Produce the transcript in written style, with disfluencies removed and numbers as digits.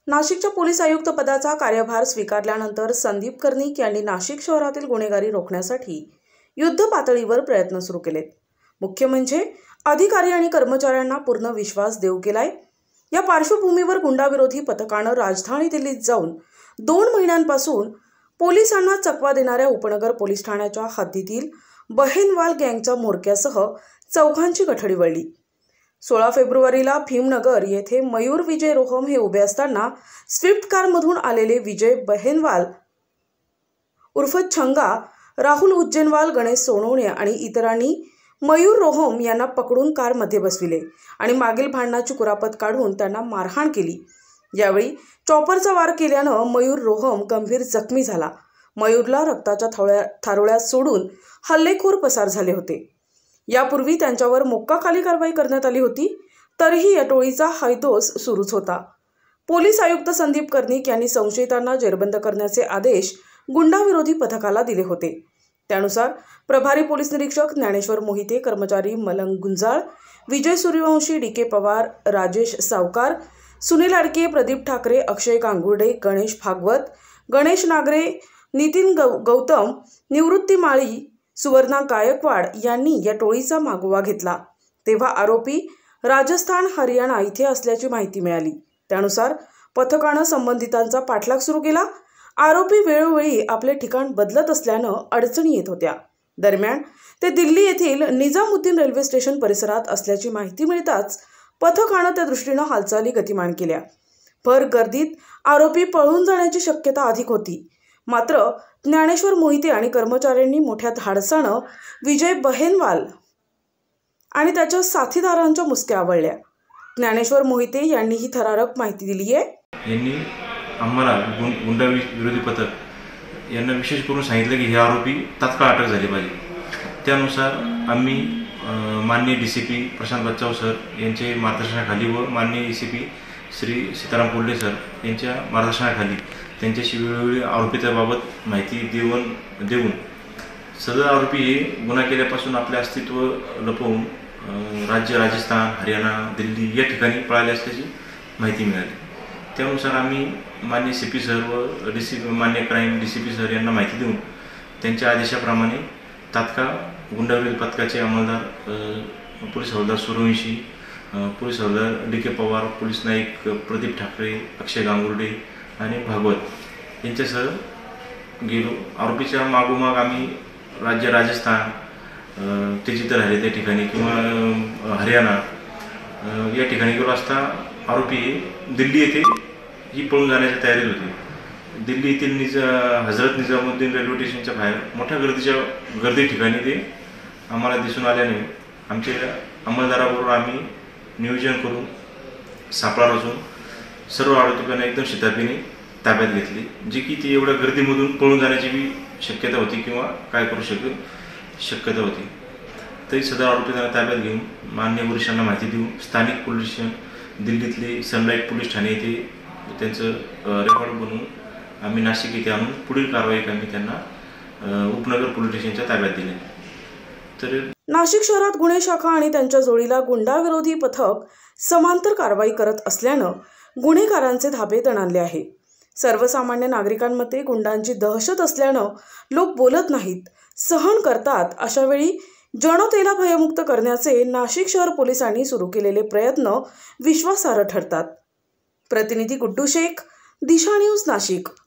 नाशिकच्या पोलीस आयुक्त पदाचा कार्यभार स्वीकारल्यानंतर संदीप कर्णिक यांनी नाशिक शहरातील गुन्हेगारी रोखण्यासाठी युद्ध पातळीवर प्रयत्न सुरू केलेत। मुख्य म्हणजे अधिकारी आणि कर्मचाऱ्यांना पूर्ण विश्वास देऊ केलाय। या पार्श्वभूमीवर गुंडाविरोधी पथकानं राजधानी दिल्लीत जाऊन 2 महिन्यांपासून पोलिसांना चकवा देणाऱ्या उपनगर पोलीस ठाण्याच्या हद्दीतील बहेनवाल गँगच्या म्होरक्यासह 4 गठडी वळली। 16 फेब्रुवारीला भीमनगर येथे मयूर विजय रोहम हे उभे असताना स्विफ्ट कारमधून आलेले विजय बहेनवाल उर्फ छंगा, राहुल उज्जैनवाल, गणेश सोनवणे आणि इतरांनी मयूर रोहम यांना पकडून कारमध्ये बसविले आणि मागील भांडणाची कुरापत काढून त्यांना मारहाण केली। यावेळी चॉपरचा वार केल्यानं मयूर रोहम गंभीर जखमी झाला। मयूरला रक्ताच्या थारोळ्यात सोडून हल्लेखोर पसार झाले होते। यापूर्वी त्यांच्यावर मोक्काखाली कारवाई करण्यात आली होती, तरीही या टोळीचा हैदोस सुरूच होता। पोलीस आयुक्त संदीप कर्णिक यांनी संशयितांना जेरबंद करण्याचे आदेश गुंडाविरोधी पथकाला दिले होते। त्यानुसार प्रभारी पोलीस निरीक्षक ज्ञानेश्वर मोहिते, कर्मचारी मलंग गुंजाळ, विजय सूर्यवंशी, डी.के. पवार, राजेश सावकार, सुनील आडके, प्रदीप ठाकरे, अक्षय गांगुर्डे, गणेश भागवत, गणेश नागरे, नितीन गौतम, निवृत्ती माळी, सुवर्णा गायकवाड यांनी या टोळीचा मागोवा घेतला। तेव्हा आरोपी राजस्थान, हरियाणा इथे असल्याची माहिती मिळाली। त्यानुसार पथकानं संबंधितांचा पाठलाग सुरू केला। आरोपी वेळोवेळी आपले ठिकाण बदलत असल्यानं अडचणी येत होत्या। दरम्यान ते दिल्ली येथील निजामुद्दीन रेल्वे स्टेशन परिसरात असल्याची माहिती मिळताच पथकानं त्या दृष्टीनं हालचाली गतिमान केल्या। भर गर्दीत आरोपी पळून जाण्याची शक्यता अधिक होती। मात्र ज्ञानेश्वर मोहिते आणि कर्मचाऱ्यांनी मोठ्या धाडसानं विजय बहेनवाल आणि त्याच्या साथीदारांच्या मुसक्या आवळल्या। ज्ञानेश्वर मोहिते यांनी ही थरारक माहिती दिली आहे। यांनी आम्हाला गुंडा विरोधी पथक यांना विशेष करून सांगितलं की हे आरोपी तात्काळ अटक झाले पाहिजे। त्यानुसार आम्ही माननीय DCP प्रशांत बच्चाव सर यांचे मार्गदर्शनाखाली व माननीय ACP श्री सीताराम कोल्हे सर यांच्या मार्गदर्शनाखाली त्यांच्याशी वेळोवेळी आरोपीच्याबाबत माहिती देऊन सदर आरोपी हे गुन्हा केल्यापासून आपले अस्तित्व लपवून राज्य राजस्थान, हरियाणा, दिल्ली या ठिकाणी पळाले असल्याची माहिती मिळाली। त्यानुसार आम्ही माननीय CP सर व DCP मान्य क्राईम DCP सर यांना माहिती देऊन त्यांच्या आदेशाप्रमाणे तात्काळ गुंडाविरोधी पथकाचे अंमलदार पोलीस हवालदार सूर्यवंशी, पोलीस हवालदार D.के. पवार, पोलीस नाईक प्रदीप ठाकरे, अक्षय गांगुर्डे आणि भागवत यांच्यासह गेलो। आरोपीच्या मागोमाग आम्ही राज्य राजस्थान ते जिथं राहिले त्या ठिकाणी किंवा हरियाणा या ठिकाणी गेलो असता आरोपी दिल्ली येथे ही पळून जाण्याच्या तयारीत होते। दिल्ली येथील हजरत निजामुद्दीन रेल्वे स्टेशनच्या बाहेर मोठ्या गर्दी ठिकाणी ते आम्हाला दिसून आल्याने आमच्या अंमलदाराबरोबर आम्ही नियोजन करून सापळा रचून सर्व आरोपींना एकदम शिताफीने ताब्यात घेतली, जी की ती एवढ्या गर्दीमधून पळून जाण्याची बी शक्यता होती किंवा काय करू शक्यता होती। तरी सदर आरोपींना ताब्यात घेऊन माननीय वरिष्ठांना माहिती देऊन स्थानिक पोलीस स्टेशन दिल्लीतले सनलाईट पोलीस ठाणे येथे त्यांचं रेकॉर्ड बनवून आम्ही नाशिक येथे आणून पुढील कारवाई आम्ही त्यांना उपनगर पोलीस स्टेशनच्या ताब्यात दिले। तर नाशिक शहरात गुन्हे शाखा आणि त्यांच्या जोडीला गुंडाविरोधी पथक समांतर कारवाई करत असल्यानं गुन्हेगारांचे धाबे दणाणले आहे। सर्वसामान्य नागरिकांमध्ये गुंडांची दहशत असल्यानं लोक बोलत नाहीत, सहन करतात। अशा वेळी जनतेला भयमुक्त करण्याचे नाशिक शहर पोलिसांनी सुरू केलेले प्रयत्न विश्वासार्ह ठरतात। प्रतिनिधी गुड्डू शेख, दिशा न्यूज, नाशिक।